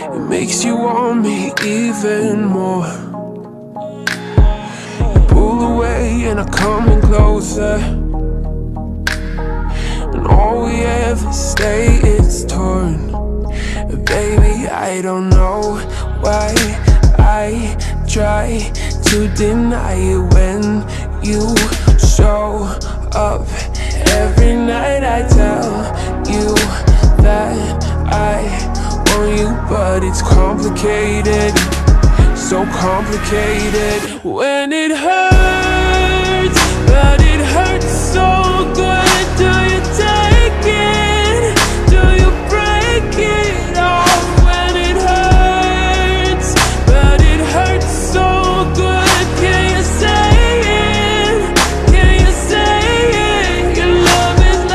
It makes you want me even more. You pull away and I'm coming closer, and all we ever stay is torn. Baby, I don't know why I try to deny it when you show up. Every night I tell you that I want you, but it's complicated, so complicated. When it hurts